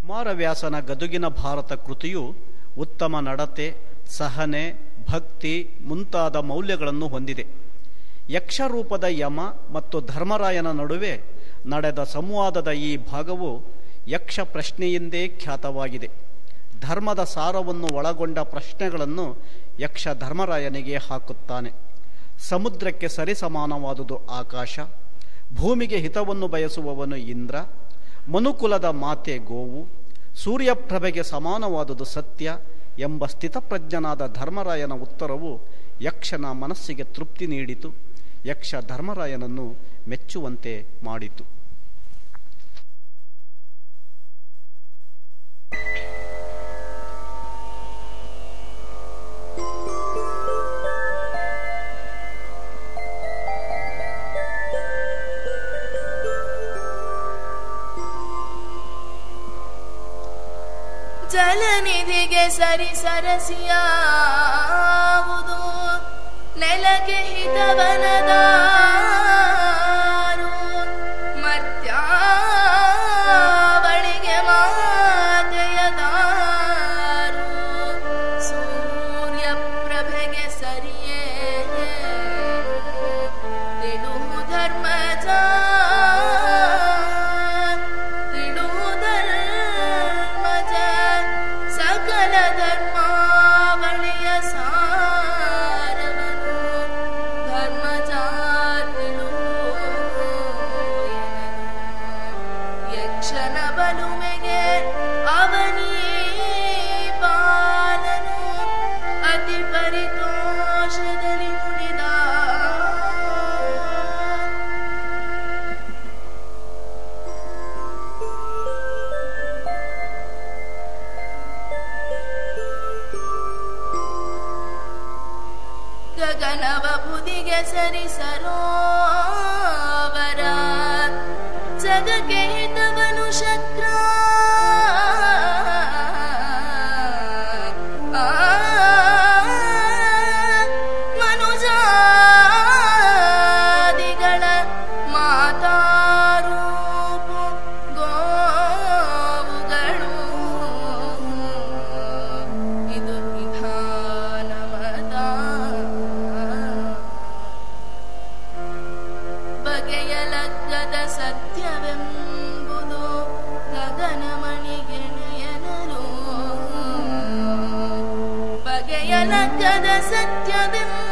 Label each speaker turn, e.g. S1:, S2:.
S1: ಕುಮಾರವ್ಯಾಸನ ಗದುಗಿನ ಭಾರತ ಕೃತಿಯು ಉತ್ತಮ ನಡತೆ, ಸಹನೆ, ಭಕ್ತಿ ಮುಂತಾದ ಮೌಲ್ಯಗಳನ್ನು ಹೊಂದಿದೆ. ಯಕ್ಷರೂಪದ ಯಮ ಮತ್ತು ಧರ್ಮರಾಯನ ನಡುವೆ ನಡೆದ ಸಂವಾದದ ಈ ಭಾಗವು ಯಕ್ಷ ಪ್ರಶ್ನೆಯಿಂದೇ ಖ್ಯಾತವಾಗಿದೆ. ಧರ್ಮದ ಸಾರವನ್ನು ಒಳಗೊಂಡ ಪ್ರಶ್ನೆಗಳನ್ನು ಯಕ್ಷ ಧರ್ಮರಾಯನಿಗೆ ಹಾಕುತ್ತಾನೆ. ಸಮುದ್ರಕ್ಕೆ ಸರಿಸಮಾನವಾದುದು ಆಕಾಶ, ಭೂಮಿಗೆ ಹಿತವನ್ನು ಬಯಸುವವನು ಇಂದ್ರ, ಮನುಕುಲದ ಮಾತೆ ಗೋವು, ಸೂರ್ಯಪ್ರಭೆಗೆ ಸಮಾನವಾದುದು ಸತ್ಯ ಎಂಬ ಸ್ಥಿತಪ್ರಜ್ಞನಾದ ಧರ್ಮರಾಯನ ಉತ್ತರವು ಯಕ್ಷನ ಮನಸ್ಸಿಗೆ ತೃಪ್ತಿ ನೀಡಿತು. ಯಕ್ಷ ಧರ್ಮರಾಯನನ್ನು ಮೆಚ್ಚುವಂತೆ ಮಾಡಿತು.
S2: ಜಲನಿಧಿಗೆ ಸರಿ ಸರಸಿಯಾವುದು, ನೆಲಕ್ಕೆ ಹಿತವನದಾರು, ಮರ್ತ್ಯಾವಳಿಗೆ ಮಾತೆಯದಾರು, ಸೂರ್ಯ ಪ್ರಭೆಗೆ ಸರಿಯೇ ತಿಳುವು ಧರ್ಮಜ, ಸಕಲ ಧರ್ಮಾವಳಿಯ ಸಾರವನು ಧರ್ಮಜಾತಿಳು ಯಕ್ಷನ ಬಲುಮೆಗೆ ಅವನೀ ಬಾಲನು ಅತಿ ಪರಿತೋಷದಲ್ಲಿ ನುಡಿದ. ಗಗನವ ಬುದಿಗೆ ಸರಿ ಸರೋವರ, ಜಗಕ್ಕೆ ಹಿತವನು ಶಕ್ರ, ಮನುಜಾದಿಗಳ ಮಾತಾರೂಪು ಗೋವುಗಳು, ಇದು ವಿಧಾನಮದ ಬಗೆಯಲಗ್ಗದ ಸತ್ಯವೆಂಬುದು ಗಗನಮಣಿಗೆಣೆಯನರು, ಬಗೆಯಲಗ್ಗದ ಸತ್ಯವೆಂಬುದು